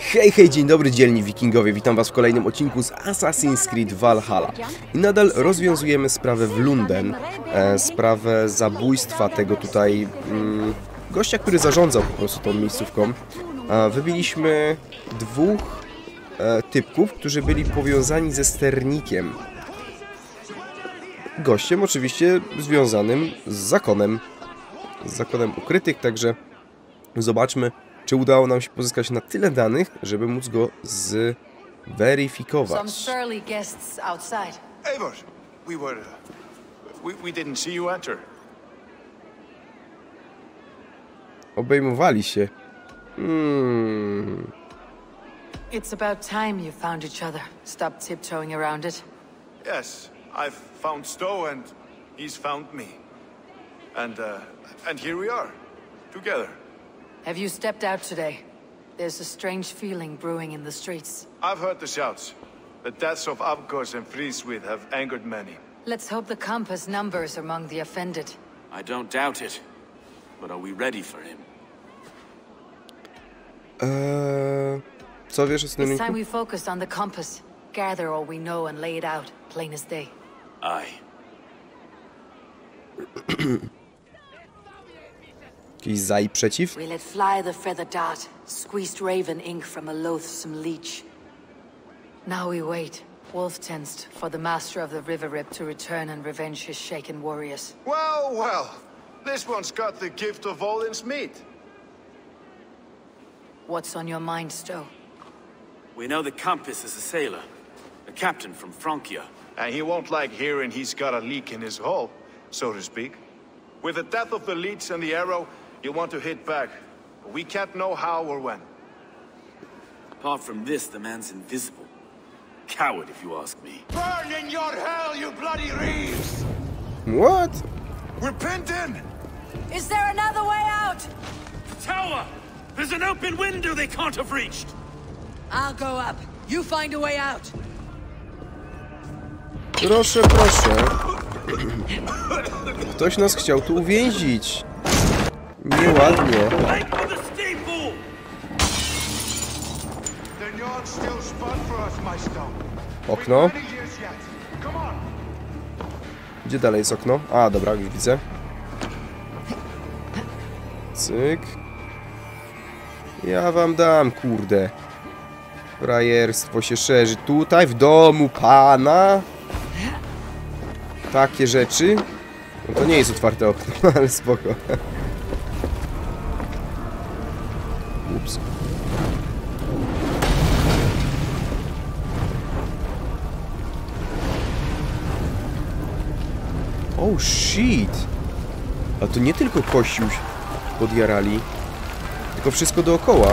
Hej, hej, dzień dobry dzielni wikingowie, witam was w kolejnym odcinku z Assassin's Creed Valhalla. I nadal rozwiązujemy sprawę w Lunden, sprawę zabójstwa tego tutaj gościa, który zarządzał po prostu tą miejscówką. Wybiliśmy dwóch typków, którzy byli powiązani ze sternikiem. Gościem oczywiście związanym z zakonem ukrytych, także zobaczmy, czy udało nam się pozyskać na tyle danych, żeby móc go zweryfikować. Eivor, we didn't see you enter. Obejmowali się. It's about time you found each other. Stop tiptoeing around it. Yes, I've found Stowe and he's found me. And here we are, together. Have you stepped out today? There's a strange feeling brewing in the streets. I've heard the shouts. The deaths of Abkos and Friswith have angered many. Let's hope the compass numbers among the offended. I don't doubt it. But are we ready for him? Co wiesz o It's time sterniku? we focus on the compass. Gather all we know and lay it out, plain as day. Aye. Jakiś za i przeciw? We let fly the feather dart, squeezed raven ink from a loathsome leech. Now we wait, wolf-tensed, for the master of the River Rip to return and revenge his shaken warriors. Well, well, this one's got the gift of Odin's meat. What's on your mind, Stowe? We know the compass is a sailor. A captain from Francia. And he won't like hearing he's got a leak in his hull, so to speak. With the death of the leech and the arrow, you want to hit back. But we can't know how or when. Apart from this, the man's invisible. Coward, if you ask me. Burn in your hell, you bloody reeves! What? We're pinned in! Is there another way out? Tower! There's an open window they can't have reached! I'll go up. You find a way out. Proszę, proszę. Ktoś nas chciał tu uwięzić. Nieładnie. Make for the steeple! The Nord's still spun for us, my stone. Okno. Come on! Gdzie dalej jest okno? A, dobra, już widzę. Cyk. Ja wam dam, kurde. Frajerstwo się szerzy tutaj, w domu pana. Takie rzeczy. No to nie jest otwarte okno, ale spoko. Ups. Oh shit. A to nie tylko kościół podjarali, tylko wszystko dookoła.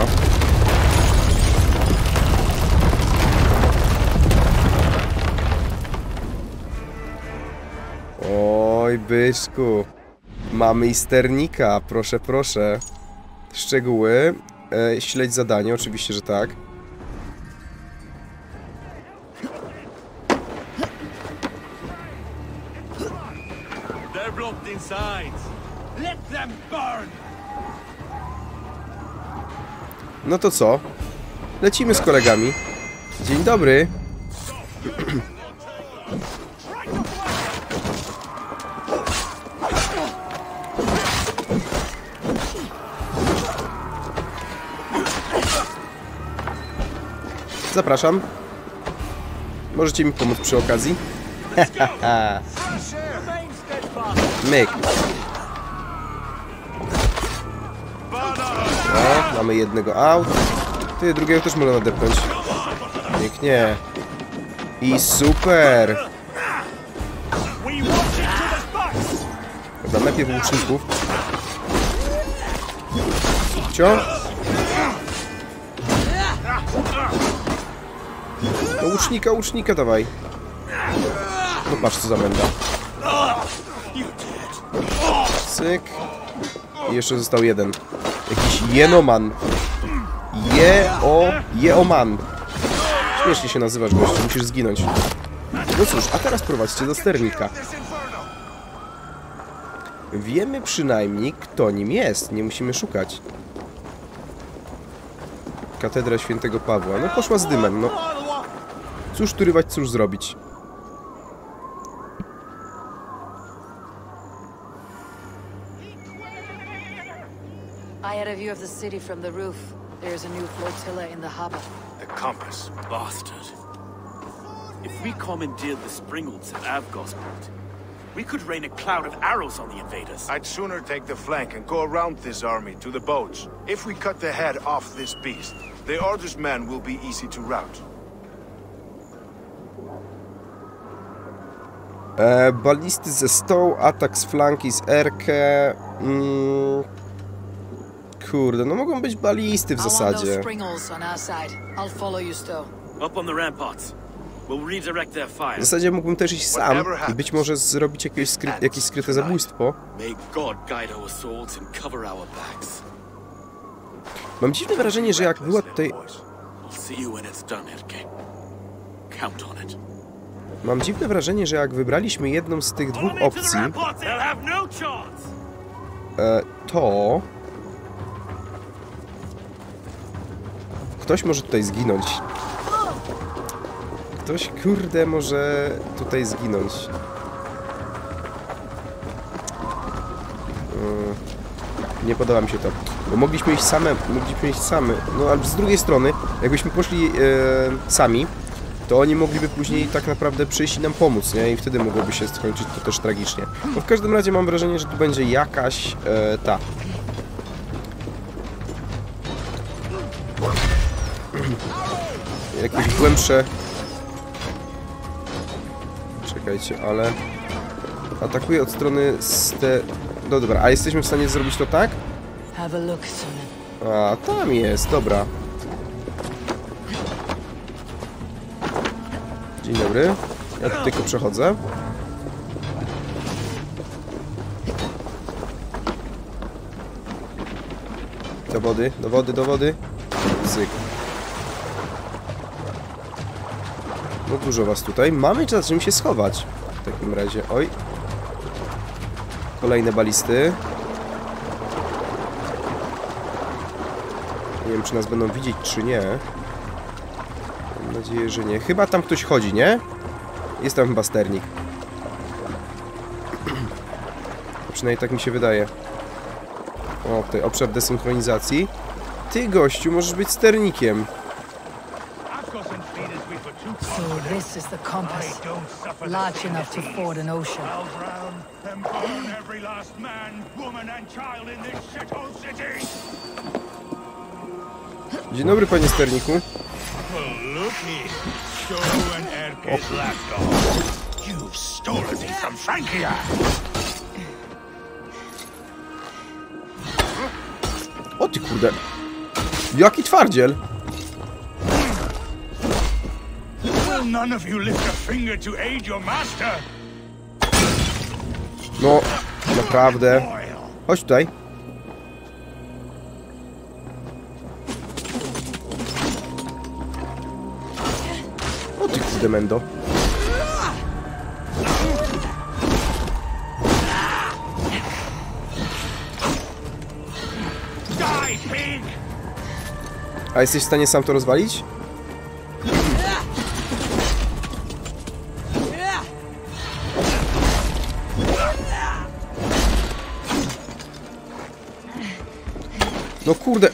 Oj, byczku. Mamy i sternika, proszę, proszę. Szczegóły. Śledź zadanie, oczywiście, że tak. They're blocked inside. Let them burn! No to co? Lecimy z kolegami. Dzień dobry. Zapraszam. Możecie mi pomóc przy okazji? Myk. O, mamy jednego out. Ty, drugiego też można nadepnąć. Pięknie. I super. Dobra, najpierw łuczników. Cio. No łucznika dawaj. No patrz co za menda. Cyk. I jeszcze został jeden. Jakiś jenoman. Jeoman. Śmiesznie się nazywasz, gościu. Musisz zginąć. No cóż, a teraz prowadźcie do sternika. Wiemy przynajmniej, kto nim jest. Nie musimy szukać. Katedra Świętego Pawła. No poszła z dymem, no. Cóż tu rywać, cóż zrobić. I had a view of the city from the roof. There's a new flotilla in the harbor. The compass. Bastard. If we commandeered the Springolds at Avgosport, we could rain a cloud of arrows on the invaders. I'd sooner take the flank and go around this army to the boats. If we cut the head off this beast, the Order's men will be easy to rout. Balisty ze stołu, atak z flanki z Erkę. Kurde, no mogą być balisty w zasadzie. Up on the ramparts. We'll redirect their fire. W zasadzie mógłbym też iść sam i być może zrobić jakieś skryte zabójstwo. May God guide our swords and cover our backs. Mam dziwne wrażenie, że jak była tutaj... I'll see you when it's done, Erke. Count on it. Mam dziwne wrażenie, że jak wybraliśmy jedną z tych dwóch opcji, to... Ktoś może tutaj zginąć. Ktoś, kurde, może tutaj zginąć. Nie podoba mi się to. Bo mogliśmy iść same. No ale z drugiej strony, jakbyśmy poszli sami, to oni mogliby później tak naprawdę przyjść i nam pomóc, nie? I wtedy mogłoby się skończyć to też tragicznie. No w każdym razie mam wrażenie, że tu będzie jakaś jakieś głębsze... Czekajcie, ale... Atakuje od strony No dobra, a jesteśmy w stanie zrobić to tak? A, tam jest, dobra. Dzień dobry. Ja tu tylko przechodzę. Do wody, do wody, do wody. Cyk. No dużo was tutaj. Mamy czas, czym się schować. W takim razie, oj. Kolejne balisty. Nie wiem, czy nas będą widzieć, czy nie. Mam nadzieję, że nie. Chyba tam ktoś chodzi, nie? Jest tam chyba sternik. Przynajmniej tak mi się wydaje. O, tutaj obszar desynchronizacji. Ty, gościu, możesz być sternikiem. So this is the compass, large enough to ford an ocean. Dzień dobry, panie sterniku. O ty kurde. Jaki twardziel. No, naprawdę. Chodź tutaj. O ty kurde, mendo. A jesteś w stanie sam to rozwalić? No kurde.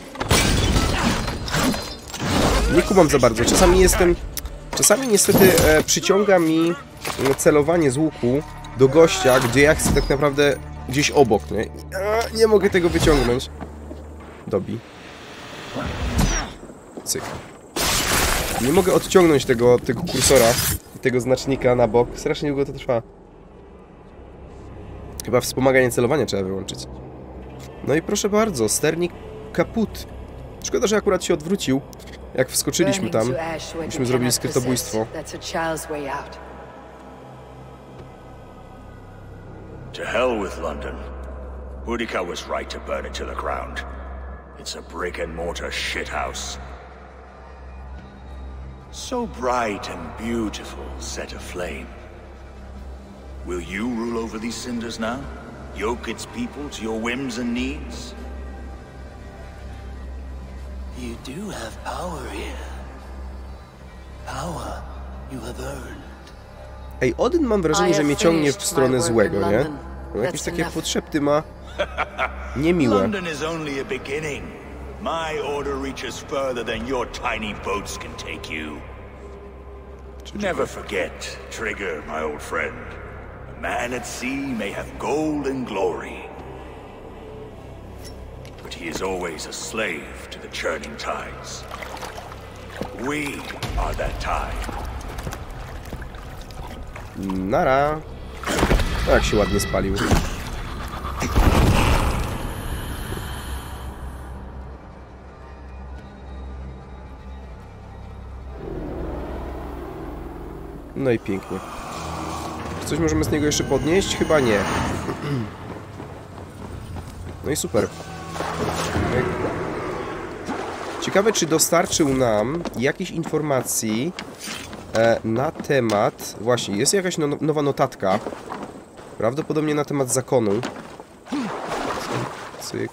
Nie kumam za bardzo. Czasami niestety przyciąga mi celowanie z łuku do gościa, gdzie ja chcę tak naprawdę gdzieś obok, nie? Nie mogę tego wyciągnąć. Dobij. Cyk. Nie mogę odciągnąć tego kursora, tego znacznika na bok. Strasznie długo to trwa. Chyba wspomaganie celowania trzeba wyłączyć. No i proszę bardzo, sternik kaput. Szkoda, że akurat się odwrócił. Jak wskoczyliśmy tam, myśmy zrobili skrytobójstwo. To hell with London. Boudica was right to burn it to the ground. It's a brick-and-mortar shithouse. So bright and beautiful, set aflame. Will you rule over these cinders now? Yoke its people to your whims and needs? You do have power here. Power you have earned. Ej, Odyn mam wrażenie, że mnie ciągnie w stronę złego, nie? No, jakieś takie podszepty ma niemiłe. London is only a beginning. My order reaches further than your tiny boats can take you. Never forget, Trigger, my old friend. A man at sea may have gold and glory, but he is always a slave to the churning tides. We are that tide. Nara. O, jak się ładnie spalił. No i pięknie. Czy coś możemy z niego jeszcze podnieść? Chyba nie. No i super. Ciekawe, czy dostarczył nam jakichś informacji na temat... Właśnie, jest jakaś nowa notatka. Prawdopodobnie na temat zakonu. Cyk.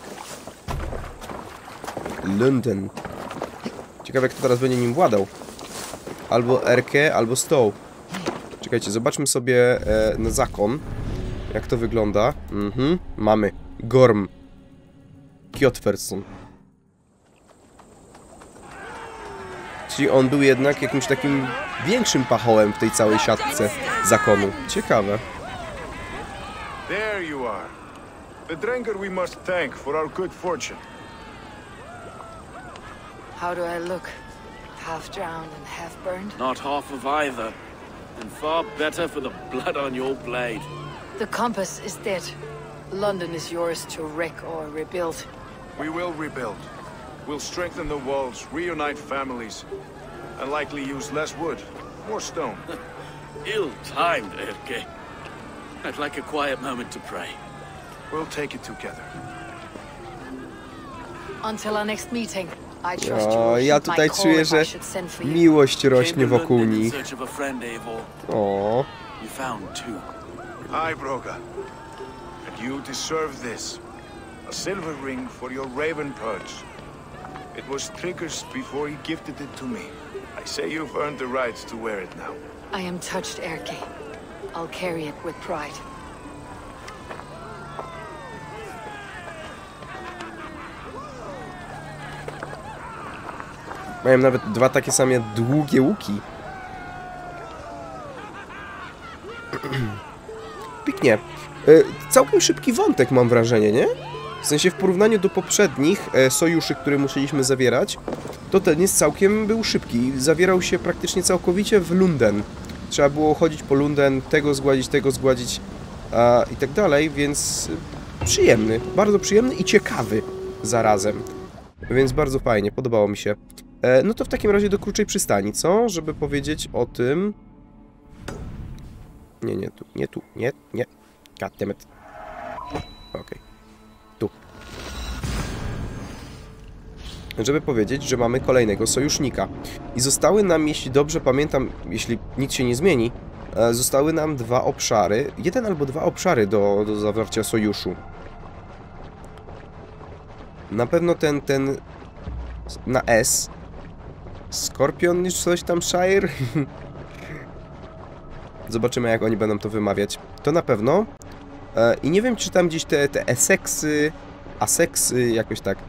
London. Ciekawe, kto teraz będzie nim władał. Albo Erke, albo Stow. Czekajcie, zobaczmy sobie na zakon. Jak to wygląda. Mamy. Gorm. Kjotferson. Czyli on był jednak jakimś takim większym pachołem w tej całej siatce zakonu. Ciekawe. There you are. The Drenger we must thank for our good fortune. How do I look? Half drowned and half burned? Not half of either. And far better for the blood on your blade. The compass is dead. London is yours to wreck or rebuild. We will rebuild. We'll strengthen the walls, reunite families, and likely use less wood, more stone. Ill-timed, Erke. I'd like a quiet moment to pray. We'll take it together. Until our next meeting. I trust you O, will ja heed my tutaj call czuję, if że I should send for you. miłość rośnie Came to wokół London in nich. search of a friend, Eivor. O, You found two. Aye, Broga. And you deserve this. A silver ring for your raven perch. It was Trigger's before he gifted it to me. I say you've earned the right to wear it now. I am touched, Erke. I'll carry it with pride. mają nawet dwa takie same długie łuki. Pięknie. Całkiem szybki wątek, mam wrażenie, nie? W sensie w porównaniu do poprzednich sojuszy, które musieliśmy zawierać, to ten jest całkiem był szybki. Zawierał się praktycznie całkowicie w Lunden. Trzeba było chodzić po Lunden, tego zgładzić i tak dalej, więc przyjemny, bardzo przyjemny i ciekawy zarazem. Więc bardzo fajnie, podobało mi się. No to w takim razie do Kruczej Przystani, co? Żeby powiedzieć o tym... Nie. Goddammit. Okej. Tu. Żeby powiedzieć, że mamy kolejnego sojusznika. I zostały nam, jeśli dobrze pamiętam, jeśli nic się nie zmieni, zostały nam dwa obszary, jeden albo dwa obszary do zawarcia sojuszu. Na pewno ten na S. Skorpion niż coś tam Shire. Zobaczymy, jak oni będą to wymawiać. To na pewno. I nie wiem, czy tam gdzieś te Essexy, Asexy, jakoś tak.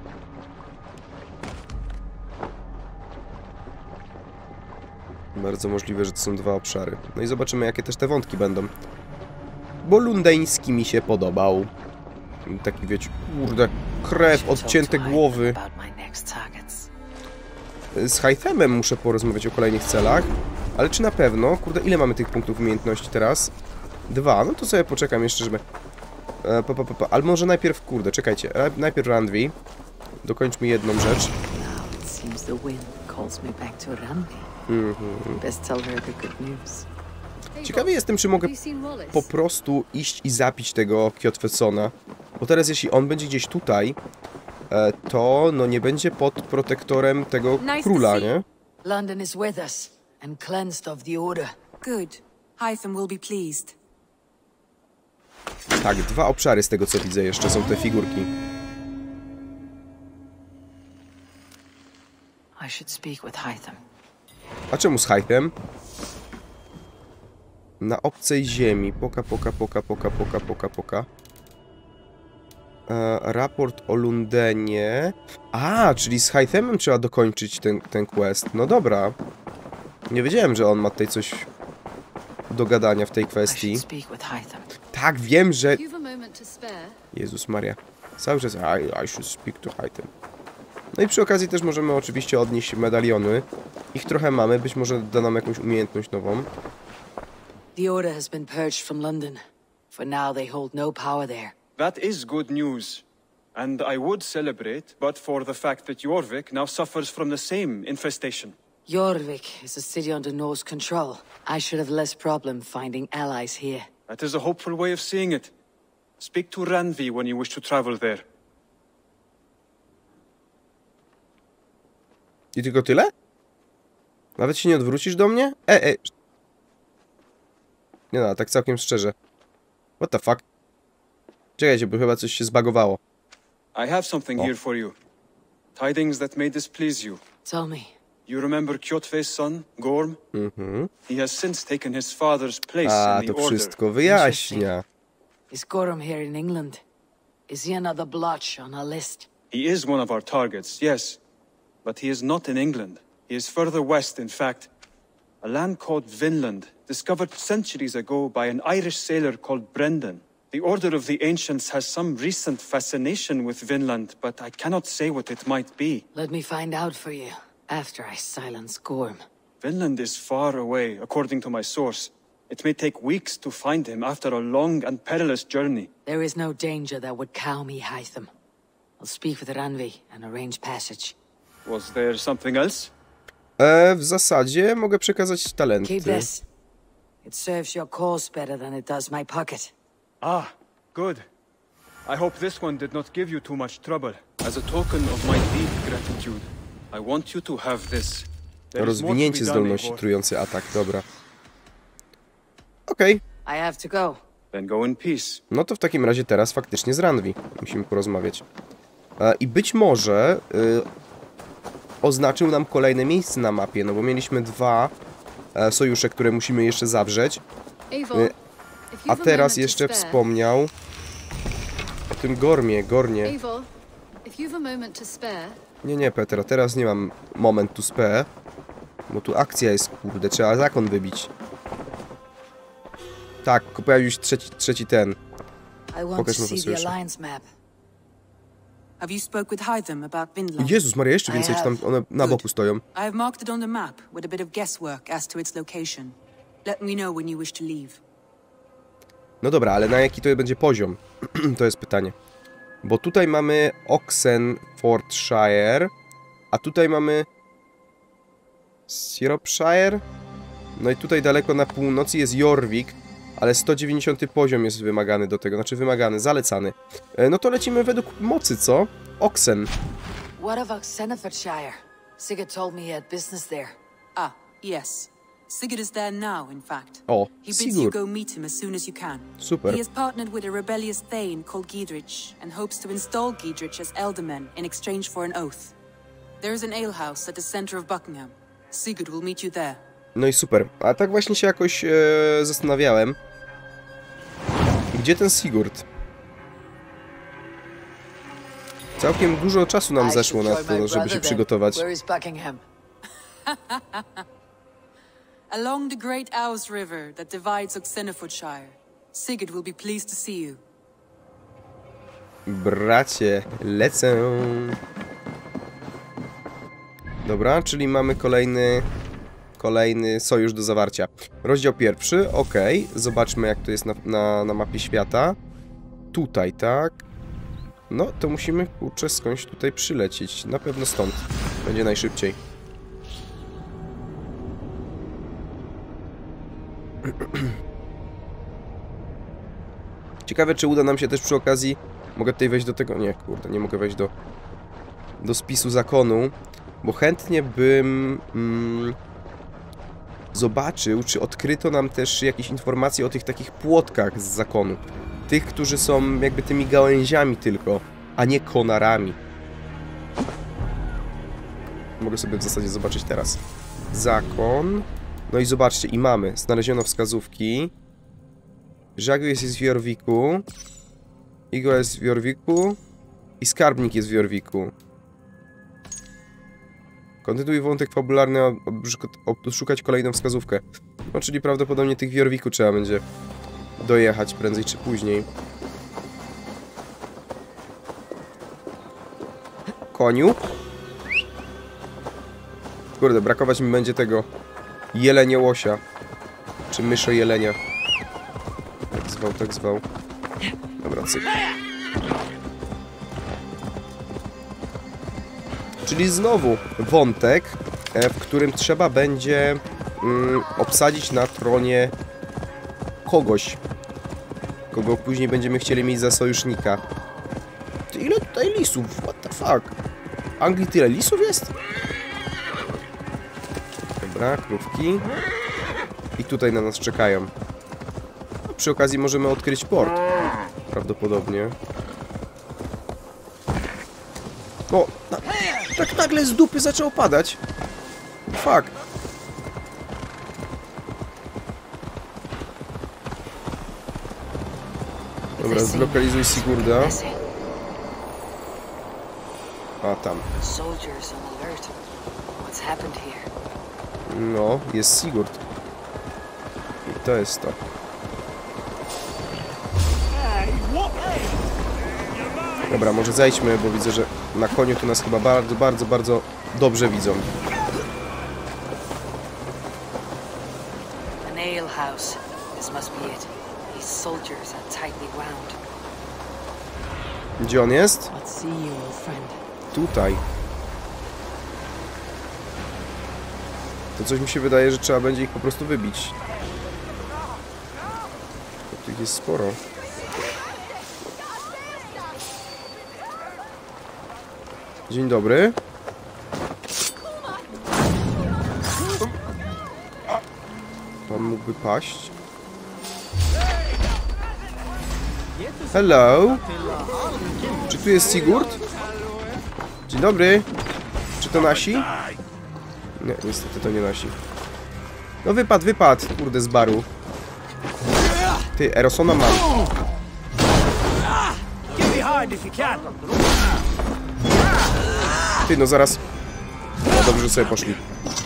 Bardzo możliwe, że to są dwa obszary. No i zobaczymy, jakie też te wątki będą. Bo lundeński mi się podobał. Taki, wiecie, kurde, krew, odcięte głowy. Z Hythemem muszę porozmawiać o kolejnych celach. Ale czy na pewno? Kurde, ile mamy tych punktów umiejętności teraz? 2. No to sobie poczekam jeszcze, żeby... Ale może najpierw, kurde, czekajcie. Najpierw Randvi. Dokończmy jedną rzecz. Ciekawy jestem, czy mogę po prostu iść i zabić tego Kjotfersona. Bo teraz jeśli on będzie gdzieś tutaj, to no nie będzie pod protektorem tego króla, nie? London is with us and cleansed of the order. Good. Hytham will be pleased. Tak, dwa obszary z tego co widzę jeszcze są te figurki. I should speak with Hytham. A czemu z Hythem? Na obcej ziemi. Poka. Raport o Lundenie. A, czyli z Hythamem trzeba dokończyć ten quest. No dobra. Nie wiedziałem, że on ma tutaj coś do gadania w tej kwestii. Tak, wiem, że... Jezus Maria. Cały czas I should speak to Hytham. No i przy okazji też możemy oczywiście odnieść medaliony. Ich trochę mamy, być może da nam jakąś umiejętność nową. The Order has been purged from London. For now they hold no power there. That is good news. And I would celebrate, but for the fact that Jorvik now suffers from the same infestation. Jorvik is a city under Norse control. I should have less problem finding allies here. That is a hopeful way of seeing it. Speak to Randvi when you wish to travel there. I tylko tyle? Nawet się nie odwrócisz do mnie? Nie no, tak całkiem szczerze. What the fuck? Czekajcie, bo chyba coś się zbagowało. I have something here for you. Tidings that may displease you. Tell me. You remember Kjotve's son, Gorm? He has since taken his father's place in the to Order. wszystko wyjaśnia. Is Gorm here in England? Is he another blotch on our list? He is one of our targets, yes. But he is not in England. He is further west, in fact. A land called Vinland, discovered centuries ago by an Irish sailor called Brendan. The Order of the Ancients has some recent fascination with Vinland, but I cannot say what it might be. Let me find out for you, after I silence Gorm. Vinland is far away, according to my source. It may take weeks to find him after a long and perilous journey. There is no danger that would cow me, Hytham. I'll speak with Randvi and arrange passage. Was there something else? W zasadzie mogę przekazać talenty. Keep this. It serves your cause better than it does my pocket. Ah, good. I hope this one did not give you too much trouble. As a token of my deep gratitude, I want you to have this. Rozwinięcie zdolności, trujący atak, dobra. Okej. I have to go. Then go in peace. No to w takim razie teraz faktycznie z Randvi musimy porozmawiać. I być może oznaczył nam kolejne miejsce na mapie, no bo mieliśmy 2 sojusze, które musimy jeszcze zawrzeć. A teraz jeszcze wspomniał o tym Gornie. Nie, Petra, teraz nie mam moment to spare, bo tu akcja jest, kurde, trzeba zakon wybić. Tak, pojawił się trzeci ten. Pokaż mu sojusze. Have you spoke with Hytham about Vinland? Jezus Maria, jeszcze więcej, czy tam one na boku stoją. I have marked it on the map with a bit of guesswork as to its location. Let me know when you wish to leave. No dobra, ale na jaki to będzie poziom? To jest pytanie. Bo tutaj mamy Oxenfordshire, a tutaj mamy Shropshire. No i tutaj daleko na północy jest Jorvik, ale 190 poziom jest wymagany do tego, znaczy wymagany, zalecany. No to lecimy według mocy, co? Oxen. What of Oxenfordshire? Sigurd told me he had business there. Ah, yes. Sigurd is there now, in fact. O, He bids you Sigurd. go meet him as soon as you can. Super. He has partnered with a rebellious thane called Giedrich and hopes to install Giedrich as Elderman in exchange for an oath. There is an alehouse at the center of Buckingham. Sigurd will meet you there. No i super. A tak właśnie się jakoś zastanawiałem. Gdzie ten Sigurd? Całkiem dużo czasu nam zeszło na to, żeby się przygotować. Where is Buckingham? Along the Great Ouse River that divides Oxenfordshire. Sigurd will be pleased to see you. Bracie, lecę. Dobra, czyli mamy kolejny sojusz do zawarcia. Rozdział 1, ok. Zobaczmy, jak to jest na mapie świata. Tutaj, tak. No, to musimy, kurczę, skądś tutaj przylecieć. Na pewno stąd. Będzie najszybciej. Ciekawe, czy uda nam się też przy okazji... Mogę tutaj wejść do tego... Nie, kurde, nie mogę wejść do spisu zakonu, bo chętnie bym zobaczył, czy odkryto nam też jakieś informacje o tych takich płotkach z zakonu. Tych, którzy są jakby tymi gałęziami tylko, a nie konarami. mogę sobie w zasadzie zobaczyć teraz. Zakon. No i zobaczcie, i mamy. Znaleziono wskazówki. Żagiel jest w Jorviku. Igor jest w Jorviku. I skarbnik jest w Jorviku. Kontynuuj wątek fabularny, szukać kolejną wskazówkę. No, czyli prawdopodobnie tych w Jorviku trzeba będzie dojechać prędzej czy później. Koniu. Kurde, brakować mi będzie tego jeleniołosia. Czy myszo jelenia. Tak zwał, tak zwał. Dobra, cyk. Czyli znowu wątek, w którym trzeba będzie obsadzić na tronie kogoś, kogo później będziemy chcieli mieć za sojusznika. Ty, ile tutaj lisów? What the fuck? W Anglii tyle lisów jest? Dobra, krówki. I tutaj na nas czekają. No, przy okazji możemy odkryć port. Prawdopodobnie. O, tak nagle z dupy zaczął padać. Fuck. Dobra, zlokalizuj Sigurda. A, tam. No, jest Sigurd. I to jest to. Dobra, może zejdźmy, bo widzę, że na koniu tu nas chyba bardzo, bardzo, bardzo dobrze widzą. An ale house. This must be it. These soldiers are tightly wound. Gdzie on jest? Let's see you, old friend. Tutaj. To coś mi się wydaje, że trzeba będzie ich po prostu wybić. Tu ich jest sporo. Dzień dobry. Pan mógłby paść. Hello. Czy tu jest Sigurd? Dzień dobry. Czy to nasi? Nie, niestety to nie nasi. No wypadł. Kurde, z baru. Ty, Erosona mam. Ty, no zaraz. No dobrze, że sobie poszli.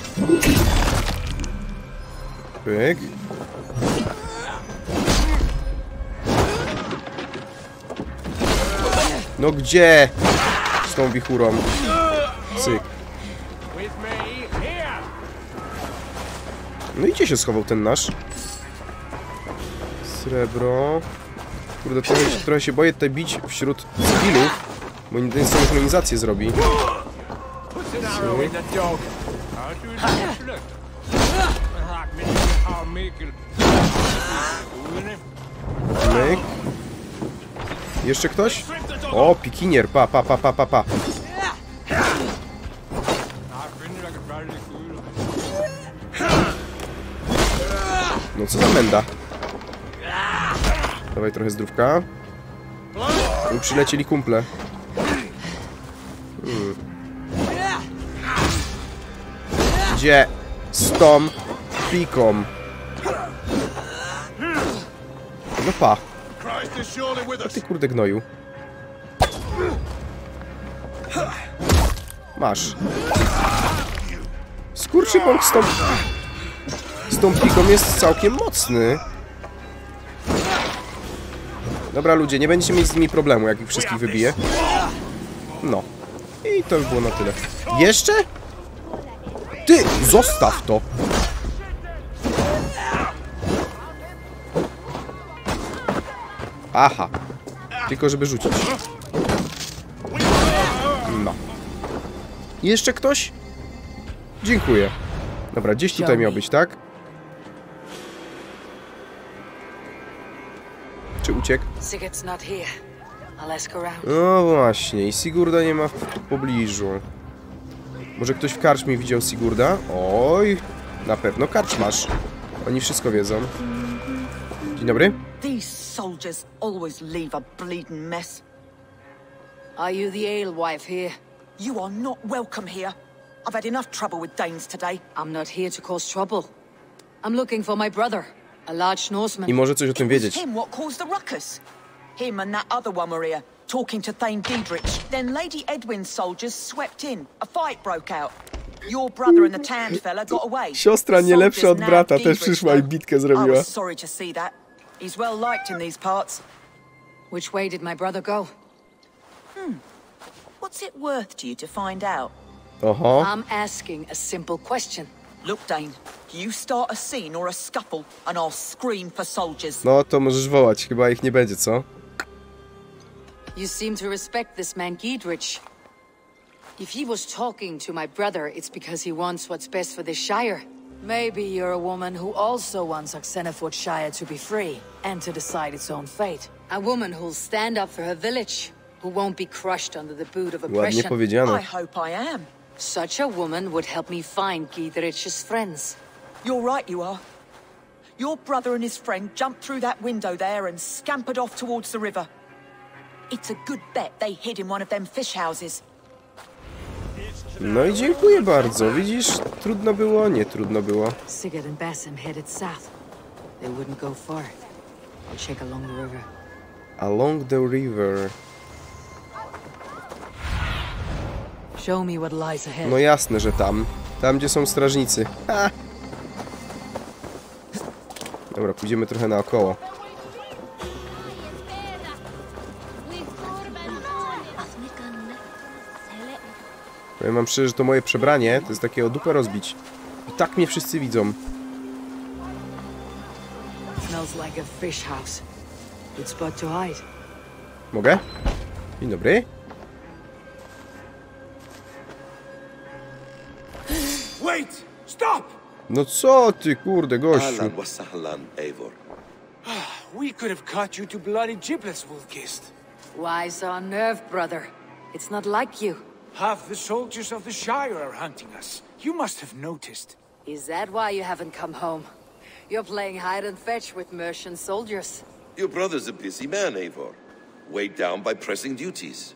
Pyk. No gdzie? Z tą wichurą. Cyk. No i gdzie się schował ten nasz? Srebro. Kurde, trochę się boję tutaj bić wśród cywilów, bo nie synchronizację zrobi. Myk. Jeszcze ktoś? O, pikinier, pa. No co za menda. Dawaj trochę zdrówka. I przylecieli kumple. Gdzie? Z tą piką. No pa. A ty kurde gnoju. Masz. Skurczypąk z tą piką jest całkiem mocny. Dobra ludzie, nie będziecie mieć z nimi problemu, jak ich wszystkich wybiję. No. I to już było na tyle. Jeszcze? Ty, zostaw to! Aha. Tylko żeby rzucić. No. Jeszcze ktoś? Dziękuję. Dobra, gdzieś tutaj miał być, tak? Czy uciekł? No właśnie, i Sigurda nie ma w pobliżu. Może ktoś w karczmie widział Sigurda? Oj, na pewno karczmasz. Oni wszystko wiedzą. Dzień dobry. These soldiers always leave a bleeding mess. Are you the alewife here? You are not welcome here. I've had enough trouble with Danes today. I'm not here to cause trouble. I'm looking for my brother, a large Norseman. I może coś o tym wiedzieć. Him what caused the ruckus. Him and that other one were here, talking to Thane Giedrich. Then Lady Edwin's soldiers swept in. A fight broke out. Your brother and the tanned fella got away. Siostra nie lepsza od brata też przyszła i bitkę I zrobiła. was sorry to see that. He's well liked in these parts. Which way did my brother go? What's it worth to you to find out? Oho. I'm asking a simple question. Look, Dane, you start a scene or a scuffle and I'll scream for soldiers. No to możesz wołać, chyba ich nie będzie, co? You seem to respect this man Giedrich. If he was talking to my brother, it's because he wants what's best for this Shire. Maybe you're a woman who also wants Oxenford Shire to be free and to decide its own fate. A woman who'll stand up for her village, who won't be crushed under the boot of Ładnie oppression. powiedziane. I hope I am. Such a woman would help me find Giedrich's friends. You're right, you are. Your brother and his friend jumped through that window there and scampered off towards the river. It's a good bet they hid in one of them fish houses. No i dziękuję bardzo. Widzisz, trudno było? Nie trudno było. Sigurd and Basim headed south. They wouldn't go far. I'll check along the river. Along the river. Show me what lies ahead. No jasne, że tam. Tam, gdzie są strażnicy. Ha! Dobra, pójdziemy trochę naokoło. Powiem wam szczerze, że to moje przebranie to jest takie o dupę rozbić. I tak mnie wszyscy widzą. Smells like a fish house. Good spot to hide. Mogę? Dzień dobry. Wait! Stop! No co ty, kurde, gościu. Ahlan wa sahlan, Eivor. We could have cut you to bloody giblets, Wolfkist. Why so unnerved, brother? It's not like you. Half the soldiers of the Shire are hunting us. You must have noticed. Is that why you haven't come home? You're playing hide and fetch with Mercian soldiers. Your brother's a busy man, Eivor. Weighed down by pressing duties.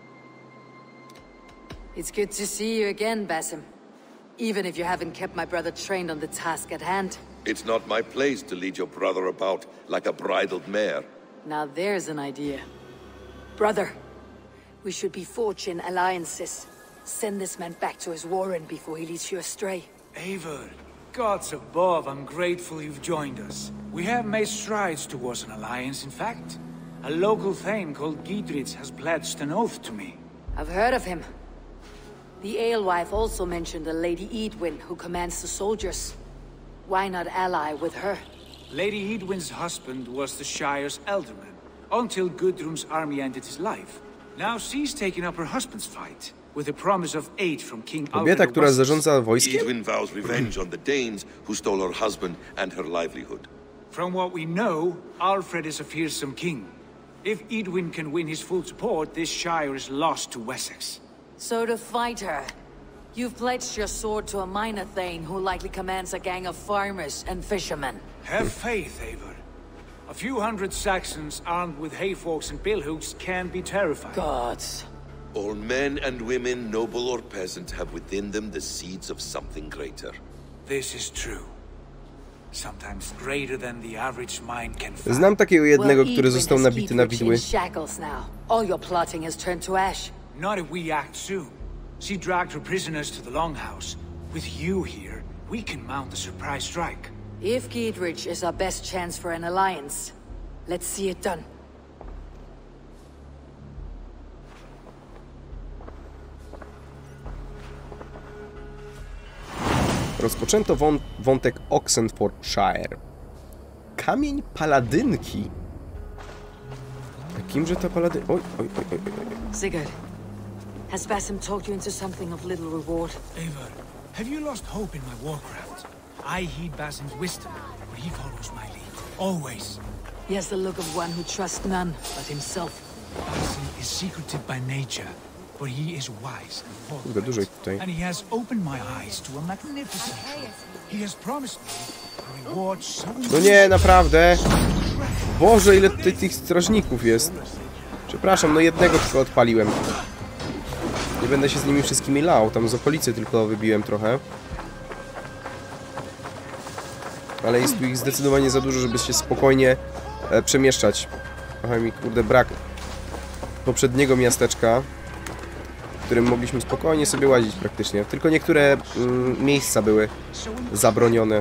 It's good to see you again, Basim. Even if you haven't kept my brother trained on the task at hand. It's not my place to lead your brother about like a bridled mare. Now there's an idea. Brother, we should be forging alliances. Send this man back to his warren before he leads you astray. Eivor, gods above, I'm grateful you've joined us. We have made strides towards an alliance, in fact. A local thane called Giedrich has pledged an oath to me. I've heard of him. The alewife also mentioned a Lady Edwin who commands the soldiers. Why not ally with her? Lady Edwin's husband was the Shire's alderman, until Gudrun's army ended his life. Now she's taken up her husband's fight, with the promise of aid from King Kobieta, Alfred która of Wessex. zarządza wojskiem? Edwin vows revenge on the Danes who stole her husband and her livelihood. From what we know, Alfred is a fearsome king. If Edwin can win his full support, this Shire is lost to Wessex. So to fight her, you've pledged your sword to a minor thane who likely commands a gang of farmers and fishermen. Have faith, Eivor. A few hundred Saxons armed with hayforks and billhooks can be terrifying. Gods. All men and women, noble or peasant, have within them the seeds of something greater. This is true. Sometimes greater than the average mind can find. Znam takiego jednego, który Edwin został has nabity na Giedrich widły. in shackles now. All your plotting has turned to ash. Not if we act soon. She dragged her prisoners to the Longhouse. With you here, we can mount a surprise strike. If Giedrich is our best chance for an alliance, let's see it done. Rozpoczęto wątek Oxenfordshire. Kamień paladynki. A kimże ta paladyn... Oj. Sigurd, has Basim talked you into something of little reward? Eivor, have you lost hope in my warcraft? I heed Basim's wisdom, but he follows my lead. Always. He has the look of one who trusts none but himself. Basim is secretive by nature, but he is wise and Kurde, dużo ich forthright. tutaj. And he has opened my eyes to a magnificent truth. He has promised me a reward so No nie, naprawdę. Boże, ile tutaj tych strażników jest. Przepraszam, no jednego tylko odpaliłem. Nie będę się z nimi wszystkimi lał, tam z okolicy tylko wybiłem trochę. Ale jest tu ich zdecydowanie za dużo, żeby się spokojnie przemieszczać. Trochę mi, kurde, brak poprzedniego miasteczka, w którym mogliśmy spokojnie sobie łazić praktycznie. Tylko niektóre miejsca były zabronione.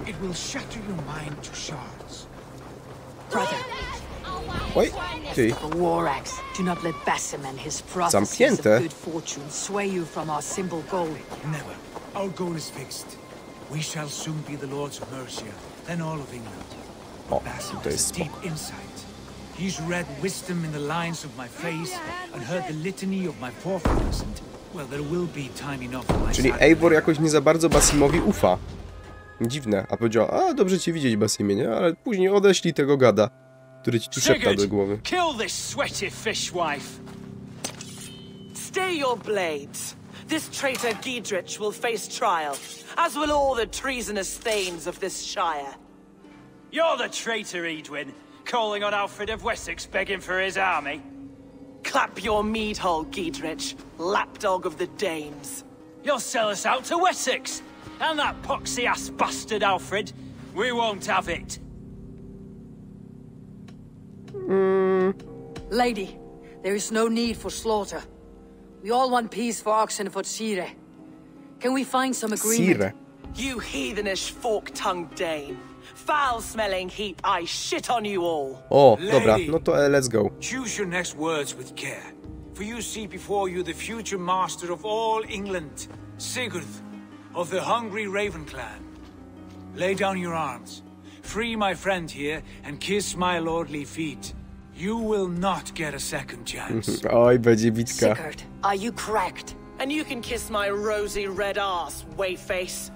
Oj, ty. Zamknięte. O, to jest spoko. He's read wisdom in the lines of my face and heard the litany of my forefathers and, well, there will be time enough for my Czyli Eivor jakoś nie za bardzo Basimowi ufa. Dziwne, a powiedział, a dobrze cię widzieć, Basimie, nie? Ale później odeślij tego gada, który ci tu szepta do głowy. Kill this sweaty fishwife. Stay your blades. This traitor Giedrich will face trial, as will all the treasonous thanes of this shire. You're the traitor, Edwin. Calling on Alfred of Wessex, begging for his army? Clap your mead hole, Giedrich, lapdog of the Danes. You'll sell us out to Wessex! And that poxy-ass bastard Alfred? We won't have it. Lady, there is no need for slaughter. We all want peace for Oxenford Sire. Can we find some agreement? Sire. You heathenish fork-tongued Dane. Foul-smelling heap, I shit on you all. O, dobra, no to let's go. Choose your next words with care, for you see before you the future master of all England, Sigurd, of the hungry Raven clan. Lay down your arms, free my friend here, and kiss my lordly feet. You will not get a second chance. Oj, będzie bitka. Sigurd, are you cracked? And you can kiss my rosy red ass, wayface.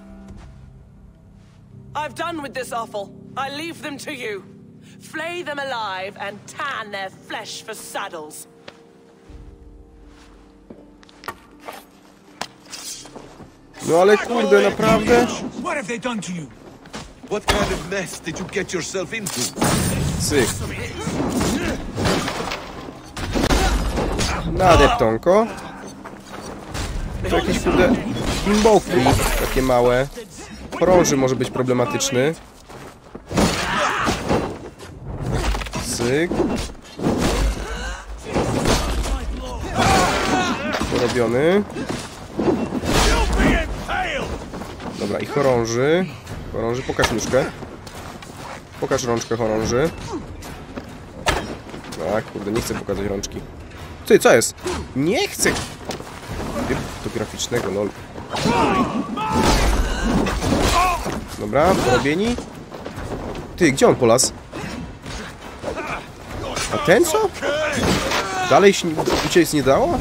I've done with this offal. I leave them to you. Flay them alive and tan their flesh for saddles. No ale kurde, naprawdę? What have they done to you? What kind of mess did you get yourself into? Cyk. Na deptonko. To jakieś kurde bimbołki, takie małe. Chorąży może być problematyczny. Cyk. Porobiony. Dobra, i chorąży. Chorąży, pokaż nóżkę. Pokaż rączkę chorąży. Tak, kurde, nie chcę pokazać rączki. Ty, co jest? Nie chcę! Fotograficznego, lol. Dobra, porobieni. Ty, gdzie on polas? A ten co? Dalej się uciec nie dało?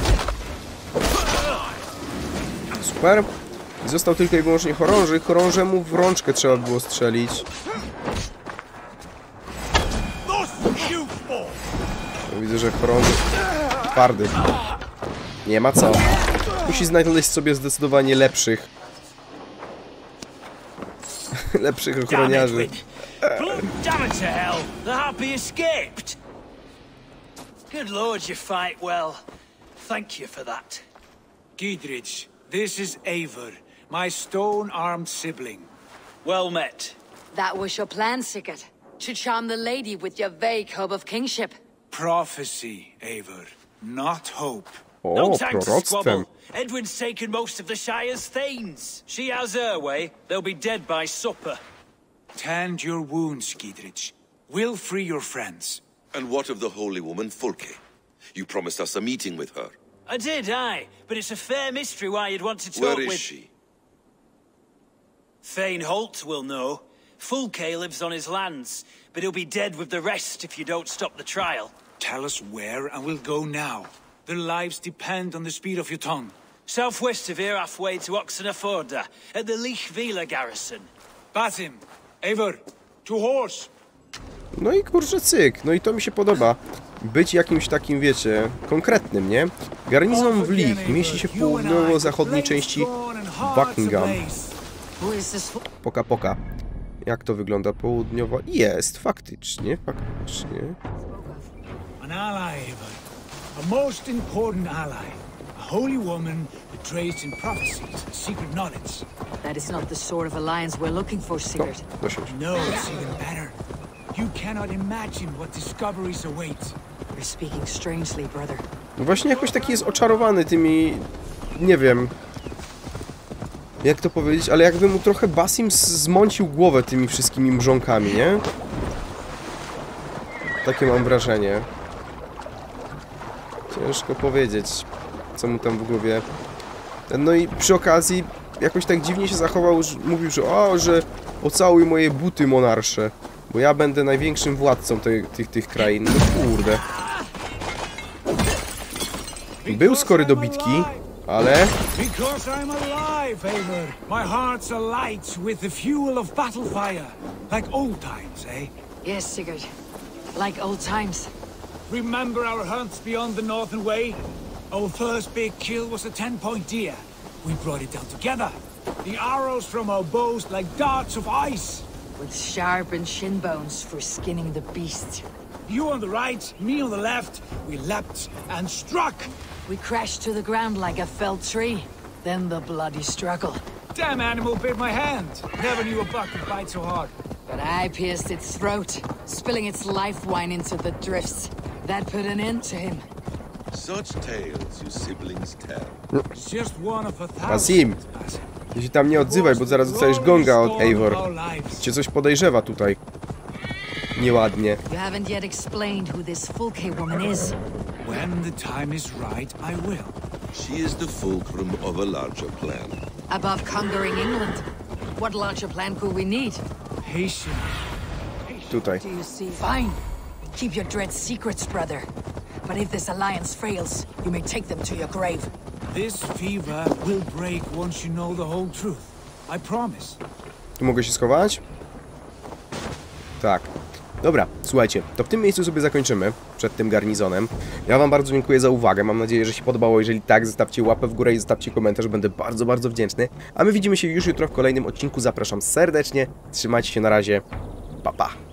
Super. Został tylko i wyłącznie chorąży. Chorążemu w rączkę trzeba było strzelić. Widzę, że chorąży twardy. Nie ma co. Musi znaleźć sobie zdecydowanie lepszych. Lepszych ochroniarzy. Damn it to hell! The harpy escaped! Good lord, you fight well. Thank you for that. Giedrich, this is Eivor, my stone-armed sibling. Well met. That was your plan, Sigurd. To charm the lady with your vague hope of kingship. Prophecy, Eivor, not hope. O, No time to proroctwem. squabble. Edwin's taken most of the Shire's thanes. She has her way. They'll be dead by supper. Tend your wounds, Giedrich. We'll free your friends. And what of the holy woman, Fulke? You promised us a meeting with her. I did, aye. But it's a fair mystery why you'd want to talk Where with... is she? Thane Holt will know. Fulke lives on his lands, but he'll be dead with the rest if you don't stop the trial. Tell us where, and we'll go now. Their lives depend on the speed of your tongue. Southwest of here, halfway to Oxenaforda, at the Lichvila garrison. Basim, Eivor, to horse! No i kurczę cyk, no i to mi się podoba. Być jakimś takim, wiecie, konkretnym, nie? Garnizon w Lich mieści się w południowo-zachodniej części Buckingham. Poka, poka. Jak to wygląda południowo? Jest, faktycznie, faktycznie. An ally, Eivor. A most important ally. A holy woman betrays in prophecies and secret knowledge. That is not the sort of alliance we're looking for, Sigurd. No, it's even better. You cannot imagine what discoveries await. You're speaking strangely, brother. Właśnie jakoś taki jest oczarowany tymi... Nie wiem... Jak to powiedzieć, ale jakby mu trochę Basim zmącił głowę tymi wszystkimi mrzonkami, nie? Takie mam wrażenie. Ciężko powiedzieć, co mu tam w głowie... No i przy okazji jakoś tak dziwnie się zachował, że mówił, że ocałuj moje buty, monarsze, bo ja będę największym władcą tych krain. No kurde. Był skory do bitki, ale... Because I'm alive, Eivor. My heart's alight with the fuel of battle fire. Like old times, eh? Yes, Sigurd. Like old times. Remember our hunts beyond the Northern Way? Our first big kill was a 10-point deer. We brought it down together. The arrows from our bows like darts of ice. With sharpened shin bones for skinning the beast. You on the right, me on the left. We leapt and struck. We crashed to the ground like a felled tree. Then the bloody struggle. Damn animal bit my hand. Never knew a buck could bite so hard. But I pierced its throat, spilling its life wine into the drifts. That put an end to him. Such tales you siblings tell. It's just one of a thousand. Basim, ty się tam nie odzywaj, bo zaraz dostajesz gonga od Eivor. Cię coś podejrzewa tutaj. Nieładnie. You haven't yet explained who this Fulke woman is. When the time is right, I will. She is the fulcrum of a larger plan. Above conquering England, what larger plan could we need? Patience. Tutaj. Do you see? Fine. Keep your dread secrets, brother. But if this alliance fails, you may take them to your grave. This fever will break once you know the whole truth. I promise. Tu mogę się schować? Tak. Dobra, słuchajcie, to w tym miejscu sobie zakończymy przed tym garnizonem. Ja wam bardzo dziękuję za uwagę, mam nadzieję, że się podobało. Jeżeli tak, zostawcie łapę w górę i zostawcie komentarz, będę bardzo, bardzo wdzięczny. A my widzimy się już jutro w kolejnym odcinku, zapraszam serdecznie, trzymajcie się, na razie, pa pa!